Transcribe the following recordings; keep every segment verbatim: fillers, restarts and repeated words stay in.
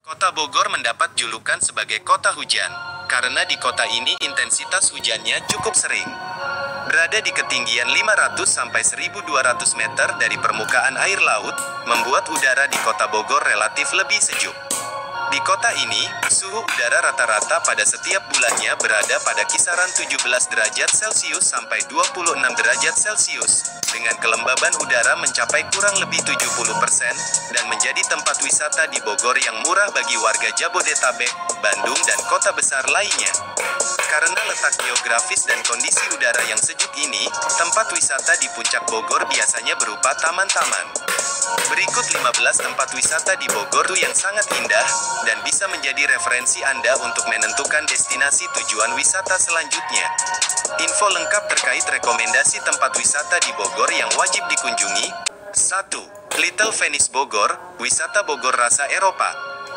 Kota Bogor mendapat julukan sebagai kota hujan, karena di kota ini intensitas hujannya cukup sering. Berada di ketinggian lima ratus sampai seribu dua ratus meter dari permukaan air laut, membuat udara di kota Bogor relatif lebih sejuk. Di kota ini, suhu udara rata-rata pada setiap bulannya berada pada kisaran tujuh belas derajat Celcius sampai dua puluh enam derajat Celcius, dengan kelembaban udara mencapai kurang lebih tujuh puluh persen, dan menjadi tempat wisata di Bogor yang murah bagi warga Jabodetabek, Bandung dan kota besar lainnya. Karena letak geografis dan kondisi udara yang sejuk ini, tempat wisata di puncak Bogor biasanya berupa taman-taman. Berikut lima belas tempat wisata di Bogor yang sangat indah, dan bisa menjadi referensi Anda untuk menentukan destinasi tujuan wisata selanjutnya. Info lengkap terkait rekomendasi tempat wisata di Bogor yang wajib dikunjungi. satu. Little Venice Bogor, wisata Bogor rasa Eropa.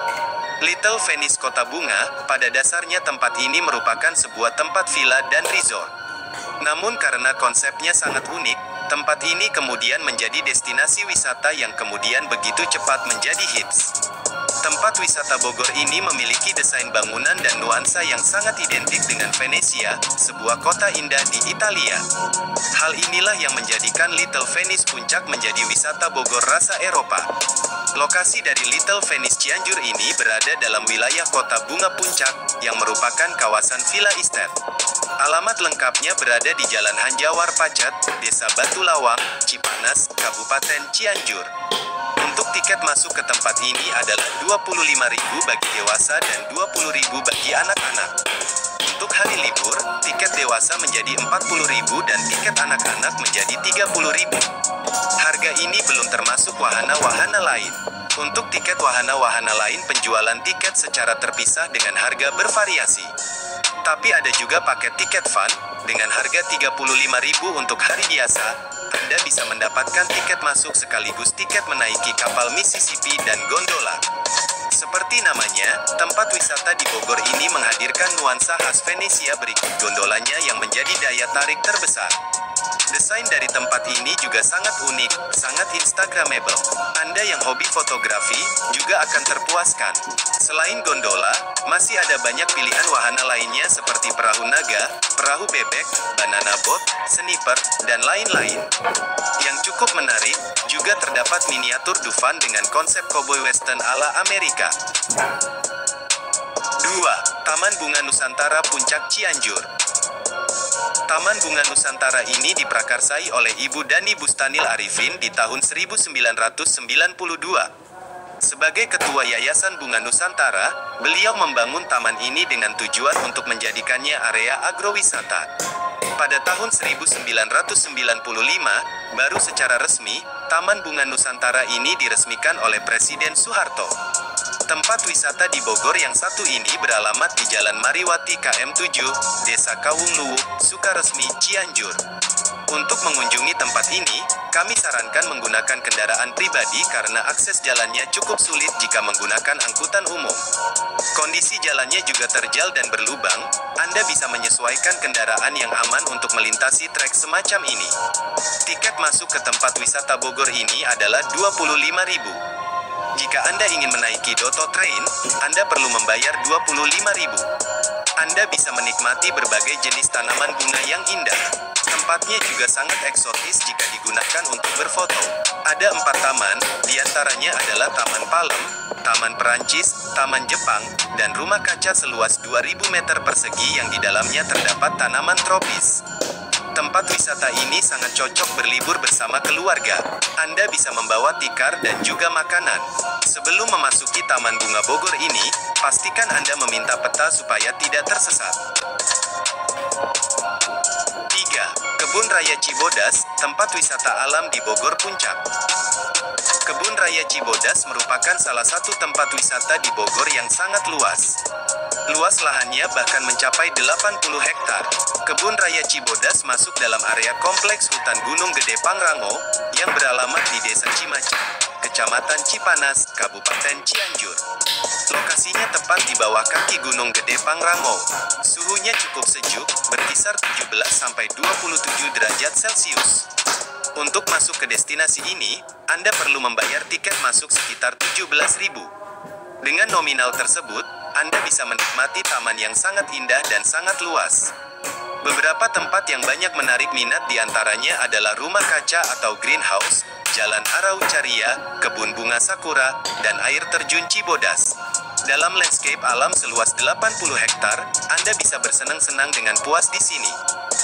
Little Venice Kota Bunga, pada dasarnya tempat ini merupakan sebuah tempat villa dan resort. Namun karena konsepnya sangat unik, tempat ini kemudian menjadi destinasi wisata yang kemudian begitu cepat menjadi hits. Tempat wisata Bogor ini memiliki desain bangunan dan nuansa yang sangat identik dengan Venesia, sebuah kota indah di Italia. Hal inilah yang menjadikan Little Venice Puncak menjadi wisata Bogor rasa Eropa. Lokasi dari Little Venice Cianjur ini berada dalam wilayah Kota Bunga Puncak, yang merupakan kawasan Villa Estate. Alamat lengkapnya berada di Jalan Hanjawar Pacet, Desa Batu Lawang, Cipanas, Kabupaten Cianjur. Untuk tiket masuk ke tempat ini adalah dua puluh lima ribu bagi dewasa dan dua puluh ribu bagi anak-anak. Untuk hari libur, tiket dewasa menjadi empat puluh ribu dan tiket anak-anak menjadi tiga puluh ribu. Harga ini belum termasuk wahana-wahana lain. Untuk tiket wahana-wahana lain penjualan tiket secara terpisah dengan harga bervariasi. Tapi ada juga paket tiket fun, dengan harga tiga puluh lima ribu untuk hari biasa. Anda bisa mendapatkan tiket masuk sekaligus tiket menaiki kapal Mississippi dan gondola. Seperti namanya, tempat wisata di Bogor ini menghadirkan nuansa khas Venesia. Berikut gondolanya yang menjadi daya tarik terbesar. Desain dari tempat ini juga sangat unik, sangat instagramable. Anda yang hobi fotografi, juga akan terpuaskan. Selain gondola, masih ada banyak pilihan wahana lainnya seperti perahu naga, perahu bebek, banana boat, sniper, dan lain-lain. Yang cukup menarik, juga terdapat miniatur Dufan dengan konsep cowboy western ala Amerika. dua. Taman Bunga Nusantara Puncak Cianjur. Taman Bunga Nusantara ini diprakarsai oleh Ibu Dani Bustanil Arifin di tahun seribu sembilan ratus sembilan puluh dua. Sebagai Ketua Yayasan Bunga Nusantara, beliau membangun taman ini dengan tujuan untuk menjadikannya area agrowisata. Pada tahun seribu sembilan ratus sembilan puluh lima, baru secara resmi, Taman Bunga Nusantara ini diresmikan oleh Presiden Soeharto. Tempat wisata di Bogor yang satu ini beralamat di Jalan Mariwati K M tujuh, Desa Kawungluwu, Sukaresmi, Cianjur. Untuk mengunjungi tempat ini, kami sarankan menggunakan kendaraan pribadi karena akses jalannya cukup sulit jika menggunakan angkutan umum. Kondisi jalannya juga terjal dan berlubang, Anda bisa menyesuaikan kendaraan yang aman untuk melintasi trek semacam ini. Tiket masuk ke tempat wisata Bogor ini adalah dua puluh lima ribu. Jika Anda ingin menaiki Doto Train, Anda perlu membayar dua puluh lima ribu. Anda bisa menikmati berbagai jenis tanaman bunga yang indah. Tempatnya juga sangat eksotis jika digunakan untuk berfoto. Ada empat taman, diantaranya adalah Taman Palem, Taman Perancis, Taman Jepang, dan Rumah Kaca seluas dua ribu meter persegi yang di dalamnya terdapat tanaman tropis. Tempat wisata ini sangat cocok berlibur bersama keluarga. Anda bisa membawa tikar dan juga makanan. Sebelum memasuki Taman Bunga Bogor ini, pastikan Anda meminta peta supaya tidak tersesat. tiga. Kebun Raya Cibodas, tempat wisata alam di Bogor Puncak. Kebun Raya Cibodas merupakan salah satu tempat wisata di Bogor yang sangat luas. Luas lahannya bahkan mencapai delapan puluh hektar. Kebun Raya Cibodas masuk dalam area kompleks hutan Gunung Gede Pangrango, yang beralamat di Desa Cimacan, Kecamatan Cipanas, Kabupaten Cianjur. Lokasinya tepat di bawah kaki Gunung Gede Pangrango. Suhunya cukup sejuk, berkisar tujuh belas sampai dua puluh tujuh derajat Celcius. Untuk masuk ke destinasi ini, Anda perlu membayar tiket masuk sekitar tujuh belas ribu. Dengan nominal tersebut, Anda bisa menikmati taman yang sangat indah dan sangat luas. Beberapa tempat yang banyak menarik minat diantaranya adalah rumah kaca atau greenhouse, Jalan Araucaria, kebun bunga sakura, dan air terjun Cibodas. Dalam landscape alam seluas delapan puluh hektar, Anda bisa bersenang-senang dengan puas di sini.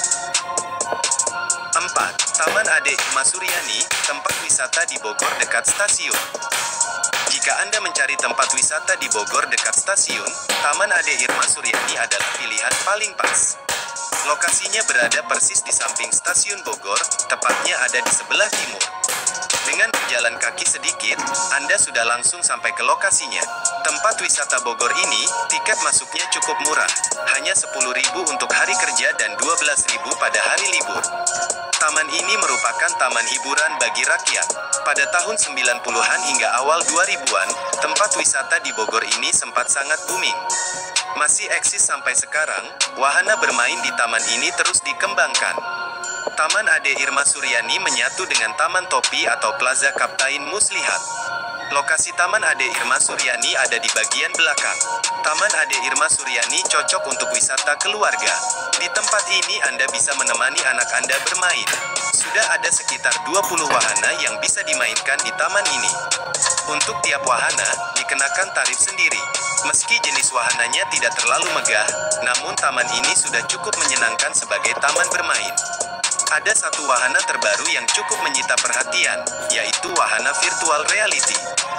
empat. Taman Ade Irma Suryani, tempat wisata di Bogor dekat stasiun. Jika Anda mencari tempat wisata di Bogor dekat stasiun, Taman Ade Irma Suryani adalah pilihan paling pas. Lokasinya berada persis di samping stasiun Bogor, tepatnya ada di sebelah timur. Dengan berjalan kaki sedikit, Anda sudah langsung sampai ke lokasinya. Tempat wisata Bogor ini, tiket masuknya cukup murah, hanya sepuluh ribu untuk hari kerja dan dua belas ribu pada hari libur. Taman ini merupakan taman hiburan bagi rakyat. Pada tahun sembilan puluhan hingga awal dua ribuan, tempat wisata di Bogor ini sempat sangat booming. Masih eksis sampai sekarang, wahana bermain di taman ini terus dikembangkan. Taman Ade Irma Suryani menyatu dengan Taman Topi atau Plaza Kaptain Muslihat. Lokasi Taman Ade Irma Suryani ada di bagian belakang. Taman Ade Irma Suryani cocok untuk wisata keluarga. Di tempat ini Anda bisa menemani anak Anda bermain. Sudah ada sekitar dua puluh wahana yang bisa dimainkan di taman ini. Untuk tiap wahana, dikenakan tarif sendiri. Meski jenis wahananya tidak terlalu megah, namun taman ini sudah cukup menyenangkan sebagai taman bermain. Ada satu wahana terbaru yang cukup menyita perhatian, yaitu wahana virtual reality.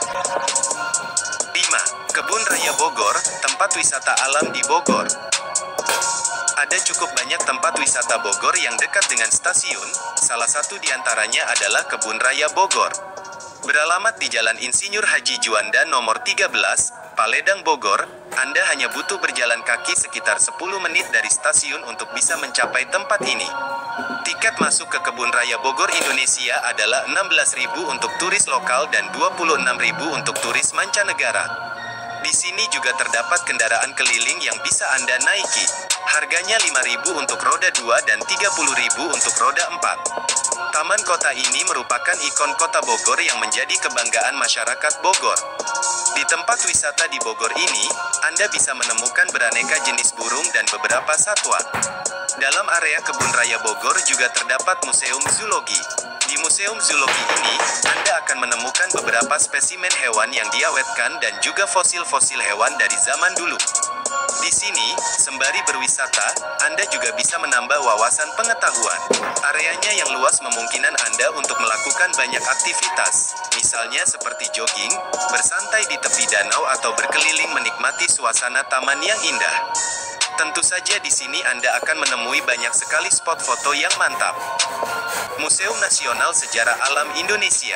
lima. Kebun Raya Bogor, tempat wisata alam di Bogor. Ada cukup banyak tempat wisata Bogor yang dekat dengan stasiun, salah satu diantaranya adalah Kebun Raya Bogor. Beralamat di Jalan Insinyur Haji Juanda nomor tiga belas, Paledang, Bogor, Anda hanya butuh berjalan kaki sekitar sepuluh menit dari stasiun untuk bisa mencapai tempat ini. Tiket masuk ke Kebun Raya Bogor Indonesia adalah enam belas ribu untuk turis lokal dan dua puluh enam ribu untuk turis mancanegara. Di sini juga terdapat kendaraan keliling yang bisa Anda naiki. Harganya lima ribu untuk roda dua dan tiga puluh ribu untuk roda empat. Taman kota ini merupakan ikon kota Bogor yang menjadi kebanggaan masyarakat Bogor. Di tempat wisata di Bogor ini, Anda bisa menemukan beraneka jenis burung dan beberapa satwa. Dalam area Kebun Raya Bogor juga terdapat Museum Zoologi. Di Museum Zoologi ini, Anda akan menemukan beberapa spesimen hewan yang diawetkan dan juga fosil-fosil hewan dari zaman dulu. Di sini, sembari berwisata, Anda juga bisa menambah wawasan pengetahuan. Areanya yang luas memungkinkan Anda untuk melakukan banyak aktivitas, misalnya seperti jogging, bersantai di tepi danau atau berkeliling menikmati suasana taman yang indah. Tentu saja di sini Anda akan menemui banyak sekali spot foto yang mantap. Museum Nasional Sejarah Alam Indonesia.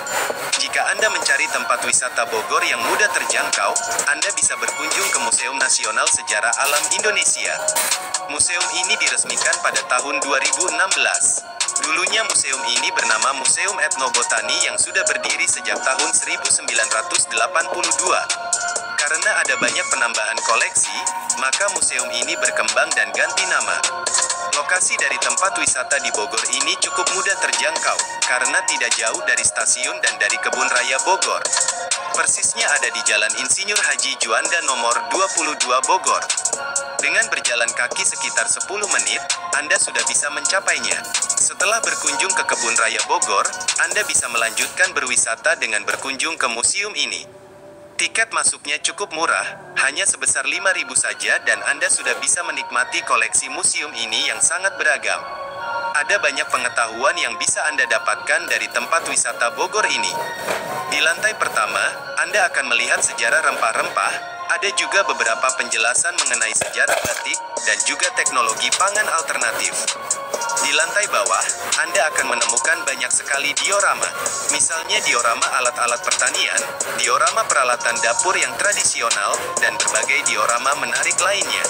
Jika Anda mencari tempat wisata Bogor yang mudah terjangkau, Anda bisa berkunjung ke Museum Nasional Sejarah Alam Indonesia. Museum ini diresmikan pada tahun dua ribu enam belas. Dulunya museum ini bernama Museum Etnobotani yang sudah berdiri sejak tahun seribu sembilan ratus delapan puluh dua. Karena ada banyak penambahan koleksi, maka museum ini berkembang dan ganti nama. Lokasi dari tempat wisata di Bogor ini cukup mudah terjangkau, karena tidak jauh dari stasiun dan dari Kebun Raya Bogor. Persisnya ada di Jalan Insinyur Haji Juanda nomor dua puluh dua Bogor. Dengan berjalan kaki sekitar sepuluh menit, Anda sudah bisa mencapainya. Setelah berkunjung ke Kebun Raya Bogor, Anda bisa melanjutkan berwisata dengan berkunjung ke museum ini. Tiket masuknya cukup murah, hanya sebesar lima ribu saja dan Anda sudah bisa menikmati koleksi museum ini yang sangat beragam. Ada banyak pengetahuan yang bisa Anda dapatkan dari tempat wisata Bogor ini. Di lantai pertama, Anda akan melihat sejarah rempah-rempah, ada juga beberapa penjelasan mengenai sejarah batik, dan juga teknologi pangan alternatif. Di lantai bawah, Anda akan menemukan banyak sekali diorama. Misalnya diorama alat-alat pertanian, diorama peralatan dapur yang tradisional, dan berbagai diorama menarik lainnya.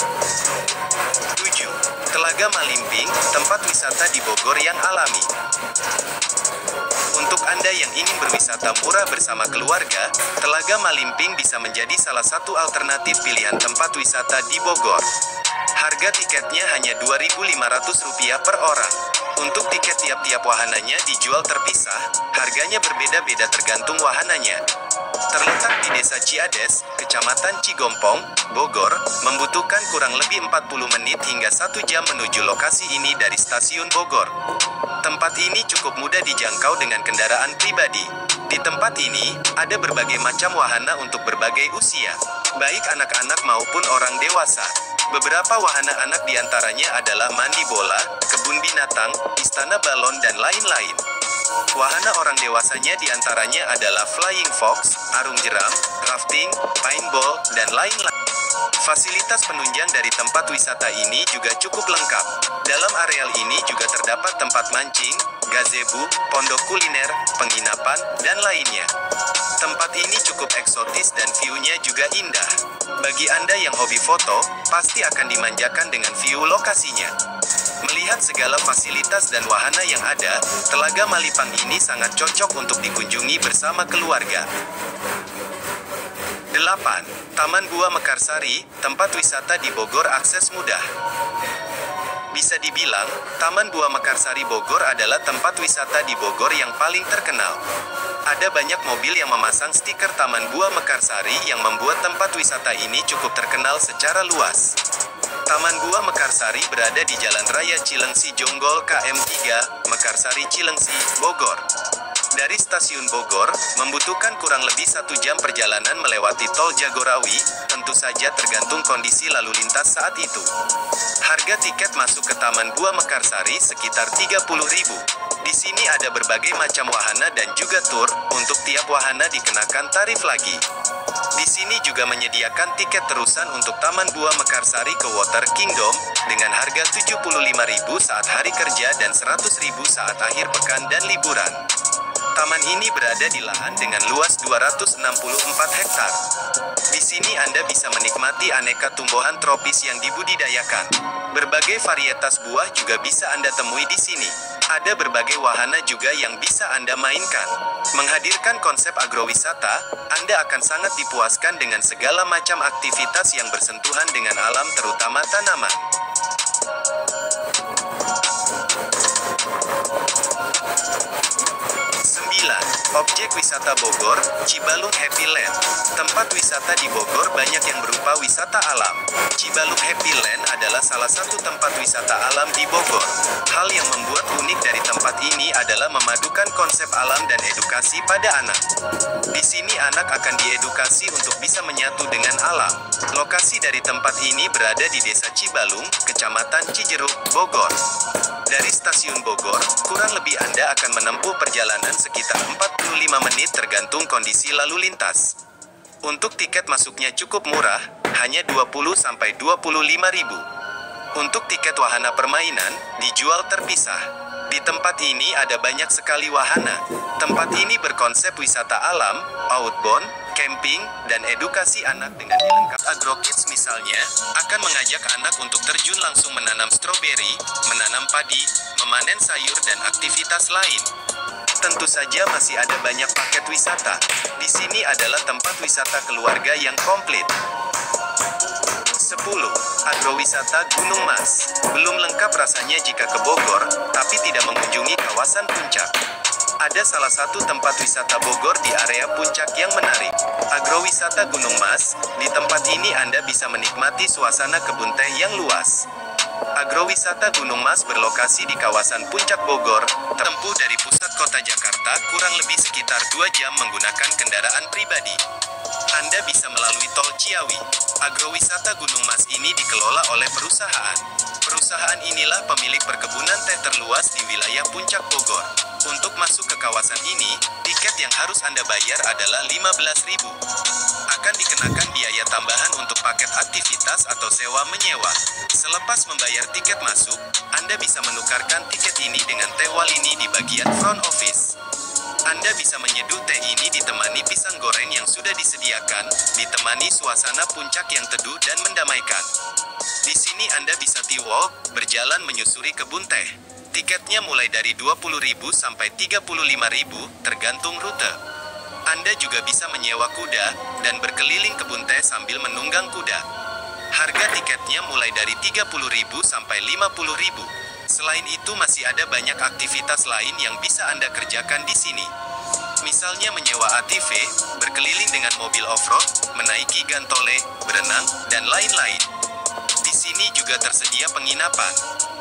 tujuh. Telaga Malimping, tempat wisata di Bogor yang alami. Untuk Anda yang ingin berwisata murah bersama keluarga, Telaga Malimping bisa menjadi salah satu alternatif pilihan tempat wisata di Bogor. Harga tiketnya hanya dua ribu lima ratus rupiah per orang. Untuk tiket tiap-tiap wahananya dijual terpisah, harganya berbeda-beda tergantung wahananya. Terletak di Desa Ciades, Kecamatan Cigompong, Bogor, membutuhkan kurang lebih empat puluh menit hingga satu jam menuju lokasi ini dari stasiun Bogor. Tempat ini cukup mudah dijangkau dengan kendaraan pribadi. Di tempat ini, ada berbagai macam wahana untuk berbagai usia, baik anak-anak maupun orang dewasa. Beberapa wahana anak diantaranya adalah mandi bola, kebun binatang, istana balon dan lain-lain. Wahana orang dewasanya diantaranya adalah flying fox, arung jeram, rafting, paintball, dan lain-lain. Fasilitas penunjang dari tempat wisata ini juga cukup lengkap. Dalam areal ini juga terdapat tempat mancing, gazebo, pondok kuliner, penginapan, dan lainnya. Tempat ini cukup eksotis dan view-nya juga indah. Bagi Anda yang hobi foto, pasti akan dimanjakan dengan view lokasinya. Melihat segala fasilitas dan wahana yang ada, Telaga Malipang ini sangat cocok untuk dikunjungi bersama keluarga. delapan. Taman Gua Mekarsari, tempat wisata di Bogor akses mudah. Bisa dibilang, Taman Gua Mekarsari Bogor adalah tempat wisata di Bogor yang paling terkenal. Ada banyak mobil yang memasang stiker Taman Gua Mekarsari yang membuat tempat wisata ini cukup terkenal secara luas. Taman Gua Mekarsari berada di Jalan Raya Cilengsi Jonggol K M tiga, Mekarsari Cilengsi, Bogor. Dari stasiun Bogor, membutuhkan kurang lebih satu jam perjalanan melewati tol Jagorawi, tentu saja tergantung kondisi lalu lintas saat itu. Harga tiket masuk ke Taman Gua Mekarsari sekitar tiga puluh ribu. Di sini ada berbagai macam wahana dan juga tur, untuk tiap wahana dikenakan tarif lagi. Di sini juga menyediakan tiket terusan untuk Taman Gua Mekarsari ke Water Kingdom, dengan harga tujuh puluh lima ribu saat hari kerja dan seratus ribu saat akhir pekan dan liburan. Taman ini berada di lahan dengan luas dua ratus enam puluh empat hektar. Di sini Anda bisa menikmati aneka tumbuhan tropis yang dibudidayakan. Berbagai varietas buah juga bisa Anda temui di sini. Ada berbagai wahana juga yang bisa Anda mainkan. Menghadirkan konsep agrowisata, Anda akan sangat dipuaskan dengan segala macam aktivitas yang bersentuhan dengan alam terutama tanaman. sembilan. Objek wisata Bogor, Cibalung Happy Land. Tempat wisata di Bogor banyak yang berupa wisata alam. Cibalung Happy Land adalah salah satu tempat wisata alam di Bogor. Hal yang membuat unik dari tempat ini adalah memadukan konsep alam dan edukasi pada anak. Di sini anak akan diedukasi untuk bisa menyatu dengan alam. Lokasi dari tempat ini berada di Desa Cibalung, Kecamatan Cijeruk, Bogor. Dari stasiun Bogor, kurang lebih Anda akan menempuh perjalanan sekitar empat puluh lima menit tergantung kondisi lalu lintas. Untuk tiket masuknya cukup murah, hanya dua puluh sampai dua puluh lima ribu. Untuk tiket wahana permainan, dijual terpisah. Di tempat ini ada banyak sekali wahana. Tempat ini berkonsep wisata alam, outbound, camping, dan edukasi anak dengan dilengkapi agrokids misalnya, akan mengajak anak untuk terjun langsung menanam stroberi, menanam padi, memanen sayur dan aktivitas lain. Tentu saja masih ada banyak paket wisata. Di sini adalah tempat wisata keluarga yang komplit. sepuluh. Agrowisata Gunung Mas. Belum lengkap rasanya jika ke Bogor, tapi tidak mengunjungi kawasan puncak. Ada salah satu tempat wisata Bogor di area puncak yang menarik. Agrowisata Gunung Mas. Di tempat ini Anda bisa menikmati suasana kebun teh yang luas. Agrowisata Gunung Mas berlokasi di kawasan Puncak Bogor, tempuh dari pusat kota Jakarta kurang lebih sekitar dua jam menggunakan kendaraan pribadi. Anda bisa melalui tol Ciawi. Agrowisata Gunung Mas ini dikelola oleh perusahaan. Perusahaan inilah pemilik perkebunan teh terluas di wilayah Puncak Bogor. Untuk masuk ke kawasan ini, tiket yang harus Anda bayar adalah lima belas ribu. Akan dikenakan biaya tambahan untuk paket aktivitas atau sewa menyewa. Selepas membayar tiket masuk, Anda bisa menukarkan tiket ini dengan teh walini di bagian front office. Anda bisa menyeduh teh ini ditemani pisang goreng yang sudah disediakan, ditemani suasana puncak yang teduh dan mendamaikan. Di sini Anda bisa tea walk, berjalan menyusuri kebun teh. Tiketnya mulai dari dua puluh ribu sampai tiga puluh lima ribu, tergantung rute. Anda juga bisa menyewa kuda, dan berkeliling kebun teh sambil menunggang kuda. Harga tiketnya mulai dari tiga puluh ribu sampai lima puluh ribu. Selain itu masih ada banyak aktivitas lain yang bisa Anda kerjakan di sini. Misalnya menyewa A T V, berkeliling dengan mobil off-road, menaiki gantole, berenang, dan lain-lain. Di sini juga tersedia penginapan.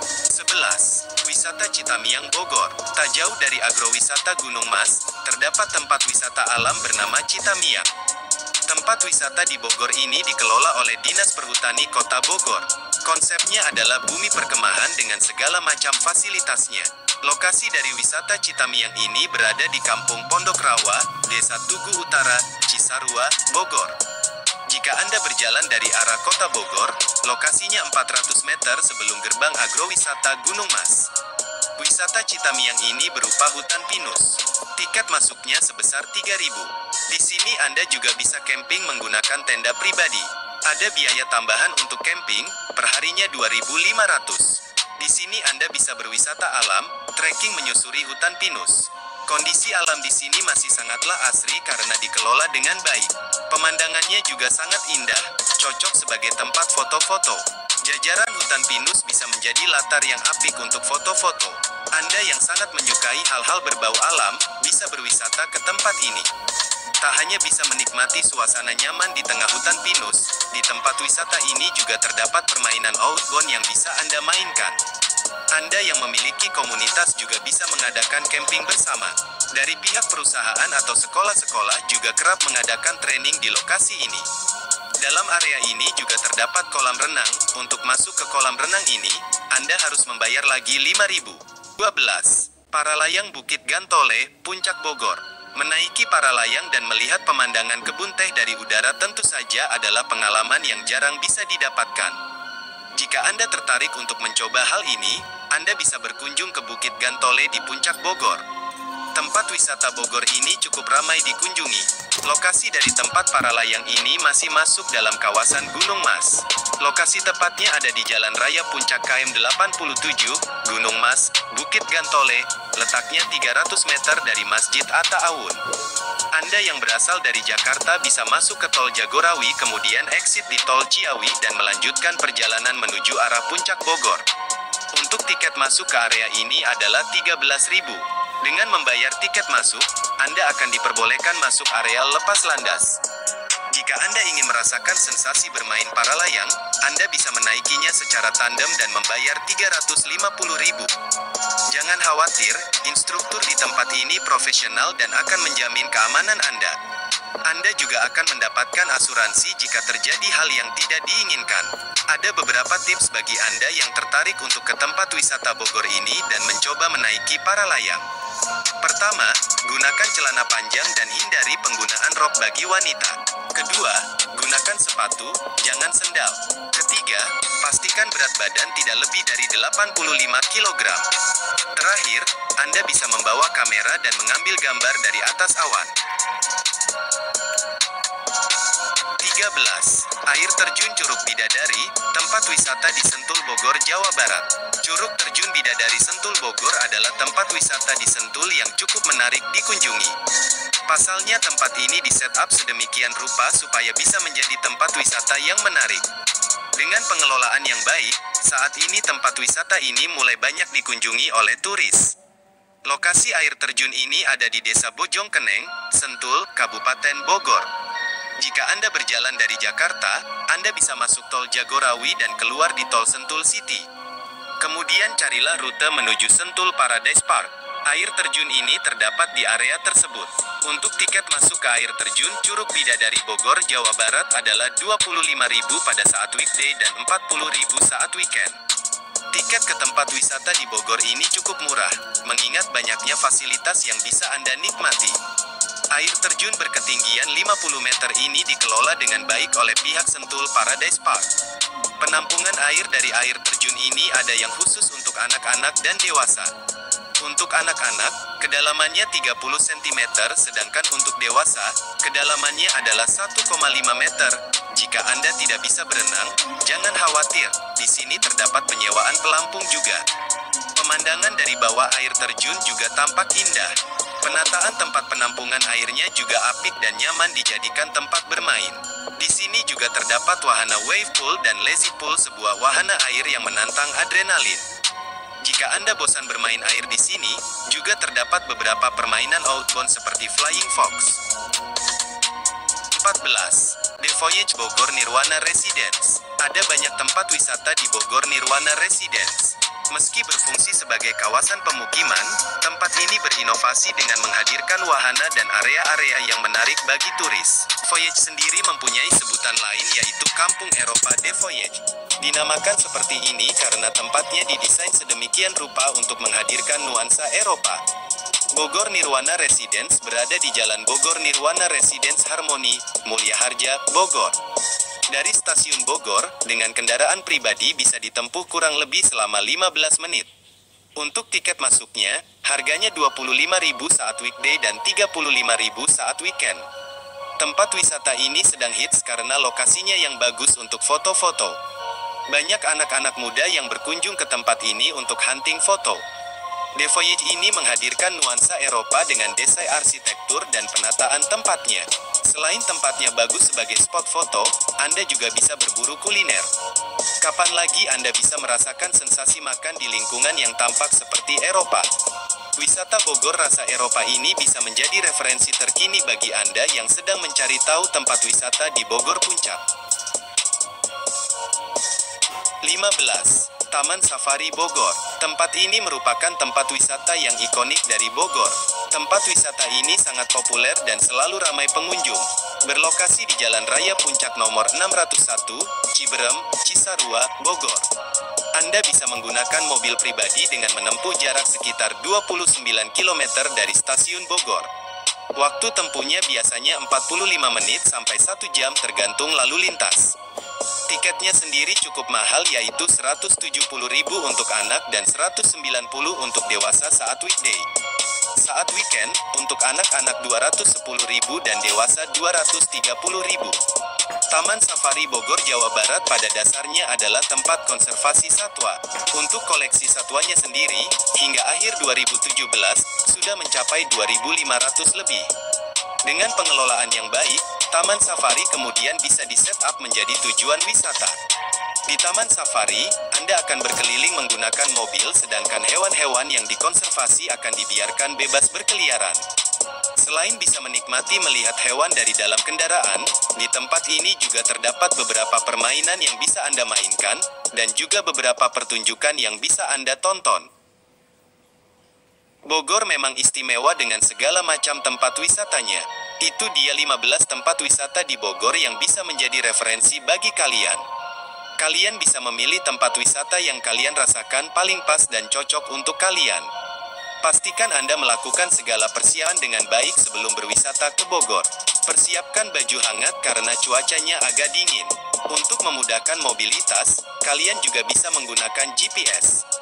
sebelas. Wisata Citamiang Bogor. Tak jauh dari agrowisata Gunung Mas, terdapat tempat wisata alam bernama Citamiang. Tempat wisata di Bogor ini dikelola oleh Dinas Perhutani Kota Bogor. Konsepnya adalah bumi perkemahan dengan segala macam fasilitasnya. Lokasi dari wisata Citamiang ini berada di Kampung Pondok Rawa, Desa Tugu Utara, Cisarua, Bogor. Jika Anda berjalan dari arah kota Bogor, lokasinya empat ratus meter sebelum gerbang agrowisata Gunung Mas. Wisata Citamiang ini berupa hutan pinus. Tiket masuknya sebesar tiga ribu. Di sini Anda juga bisa camping menggunakan tenda pribadi. Ada biaya tambahan untuk camping, perharinya dua ribu lima ratus. Di sini Anda bisa berwisata alam, trekking menyusuri hutan pinus. Kondisi alam di sini masih sangatlah asri karena dikelola dengan baik. Pemandangannya juga sangat indah, cocok sebagai tempat foto-foto. Jajaran hutan pinus bisa menjadi latar yang apik untuk foto-foto. Anda yang sangat menyukai hal-hal berbau alam, bisa berwisata ke tempat ini. Tak hanya bisa menikmati suasana nyaman di tengah hutan pinus, di tempat wisata ini juga terdapat permainan outbound yang bisa Anda mainkan. Anda yang memiliki komunitas juga bisa mengadakan camping bersama. Dari pihak perusahaan atau sekolah-sekolah juga kerap mengadakan training di lokasi ini. Dalam area ini juga terdapat kolam renang. Untuk masuk ke kolam renang ini, Anda harus membayar lagi lima ribu. dua belas. Paralayang Bukit Gantole, Puncak Bogor. Menaiki paralayang dan melihat pemandangan kebun teh dari udara tentu saja adalah pengalaman yang jarang bisa didapatkan. Jika Anda tertarik untuk mencoba hal ini, Anda bisa berkunjung ke Bukit Gantole di Puncak Bogor. Tempat wisata Bogor ini cukup ramai dikunjungi. Lokasi dari tempat paralayang ini masih masuk dalam kawasan Gunung Mas. Lokasi tepatnya ada di Jalan Raya Puncak K M delapan puluh tujuh, Gunung Mas, Bukit Gantole, letaknya tiga ratus meter dari Masjid Atta Awun. Anda yang berasal dari Jakarta bisa masuk ke Tol Jagorawi kemudian exit di Tol Ciawi dan melanjutkan perjalanan menuju arah Puncak Bogor. Untuk tiket masuk ke area ini adalah tiga belas ribu. Dengan membayar tiket masuk, Anda akan diperbolehkan masuk area lepas landas. Jika Anda ingin merasakan sensasi bermain paralayang, Anda bisa menaikinya secara tandem dan membayar tiga ratus lima puluh ribu. Jangan khawatir, instruktur di tempat ini profesional dan akan menjamin keamanan Anda. Anda juga akan mendapatkan asuransi jika terjadi hal yang tidak diinginkan. Ada beberapa tips bagi Anda yang tertarik untuk ke tempat wisata Bogor ini dan mencoba menaiki paralayang. Pertama, gunakan celana panjang dan hindari penggunaan rok bagi wanita. Kedua, gunakan sepatu, jangan sendal. Ketiga, pastikan berat badan tidak lebih dari delapan puluh lima kilogram. Terakhir, Anda bisa membawa kamera dan mengambil gambar dari atas awan. tiga belas. Air terjun Curug Bidadari, tempat wisata di Sentul Bogor, Jawa Barat. Curug Terjun Bidadari Sentul Bogor adalah tempat wisata di Sentul yang cukup menarik dikunjungi. Pasalnya tempat ini di-set up sedemikian rupa supaya bisa menjadi tempat wisata yang menarik. Dengan pengelolaan yang baik, saat ini tempat wisata ini mulai banyak dikunjungi oleh turis. Lokasi air terjun ini ada di Desa Bojongkeneng, Sentul, Kabupaten Bogor. Jika Anda berjalan dari Jakarta, Anda bisa masuk Tol Jagorawi dan keluar di Tol Sentul City. Kemudian carilah rute menuju Sentul Paradise Park. Air terjun ini terdapat di area tersebut. Untuk tiket masuk ke air terjun Curug Bidadari Bogor, Jawa Barat adalah dua puluh lima ribu pada saat weekday dan empat puluh ribu saat weekend. Tiket ke tempat wisata di Bogor ini cukup murah, mengingat banyaknya fasilitas yang bisa Anda nikmati. Air terjun berketinggian lima puluh meter ini dikelola dengan baik oleh pihak Sentul Paradise Park. Penampungan air dari air terjun ini ada yang khusus untuk anak-anak dan dewasa. Untuk anak-anak, kedalamannya tiga puluh sentimeter, sedangkan untuk dewasa, kedalamannya adalah satu koma lima meter. Jika Anda tidak bisa berenang, jangan khawatir, di sini terdapat penyewaan pelampung juga. Pemandangan dari bawah air terjun juga tampak indah. Penataan tempat penampungan airnya juga apik dan nyaman dijadikan tempat bermain. Di sini juga terdapat wahana wave pool dan lazy pool, sebuah wahana air yang menantang adrenalin. Jika Jika Anda bosan bermain air di sini, juga terdapat beberapa permainan outbound seperti Flying Fox. empat belas. The Voyage Bogor Nirwana Residence. Ada banyak tempat wisata di Bogor Nirwana Residence. Meski berfungsi sebagai kawasan pemukiman, tempat ini berinovasi dengan menghadirkan wahana dan area-area yang menarik bagi turis. Voyage sendiri mempunyai sebutan lain yaitu Kampung Eropa The Voyage. Dinamakan seperti ini karena tempatnya didesain sedemikian rupa untuk menghadirkan nuansa Eropa. Bogor Nirwana Residence berada di Jalan Bogor Nirwana Residence Harmoni, Mulyaharja, Bogor. Dari stasiun Bogor, dengan kendaraan pribadi bisa ditempuh kurang lebih selama lima belas menit. Untuk tiket masuknya, harganya dua puluh lima ribu rupiah saat weekday dan tiga puluh lima ribu rupiah saat weekend. Tempat wisata ini sedang hits karena lokasinya yang bagus untuk foto-foto. Banyak anak-anak muda yang berkunjung ke tempat ini untuk hunting foto. The Voyage ini menghadirkan nuansa Eropa dengan desain arsitektur dan penataan tempatnya. Selain tempatnya bagus sebagai spot foto, Anda juga bisa berburu kuliner. Kapan lagi Anda bisa merasakan sensasi makan di lingkungan yang tampak seperti Eropa? Wisata Bogor rasa Eropa ini bisa menjadi referensi terkini bagi Anda yang sedang mencari tahu tempat wisata di Bogor Puncak. lima belas. Taman Safari Bogor. Tempat ini merupakan tempat wisata yang ikonik dari Bogor. Tempat wisata ini sangat populer dan selalu ramai pengunjung. Berlokasi di Jalan Raya Puncak nomor enam ratus satu, Ciberem, Cisarua, Bogor. Anda bisa menggunakan mobil pribadi dengan menempuh jarak sekitar dua puluh sembilan kilometer dari stasiun Bogor. Waktu tempuhnya biasanya empat puluh lima menit sampai satu jam tergantung lalu lintas. Tiketnya sendiri cukup mahal yaitu seratus tujuh puluh ribu untuk anak dan seratus sembilan puluh untuk dewasa saat weekday. Saat weekend, untuk anak-anak dua ratus sepuluh ribu dan dewasa dua ratus tiga puluh ribu. Taman Safari Bogor, Jawa Barat pada dasarnya adalah tempat konservasi satwa. Untuk koleksi satwanya sendiri, hingga akhir dua ribu tujuh belas, sudah mencapai dua ribu lima ratus lebih. Dengan pengelolaan yang baik, Taman Safari kemudian bisa di-set-up menjadi tujuan wisata. Di Taman Safari, Anda akan berkeliling menggunakan mobil sedangkan hewan-hewan yang dikonservasi akan dibiarkan bebas berkeliaran. Selain bisa menikmati melihat hewan dari dalam kendaraan, di tempat ini juga terdapat beberapa permainan yang bisa Anda mainkan, dan juga beberapa pertunjukan yang bisa Anda tonton. Bogor memang istimewa dengan segala macam tempat wisatanya. Itu dia lima belas tempat wisata di Bogor yang bisa menjadi referensi bagi kalian. Kalian bisa memilih tempat wisata yang kalian rasakan paling pas dan cocok untuk kalian. Pastikan Anda melakukan segala persiapan dengan baik sebelum berwisata ke Bogor. Persiapkan baju hangat karena cuacanya agak dingin. Untuk memudahkan mobilitas, kalian juga bisa menggunakan G P S.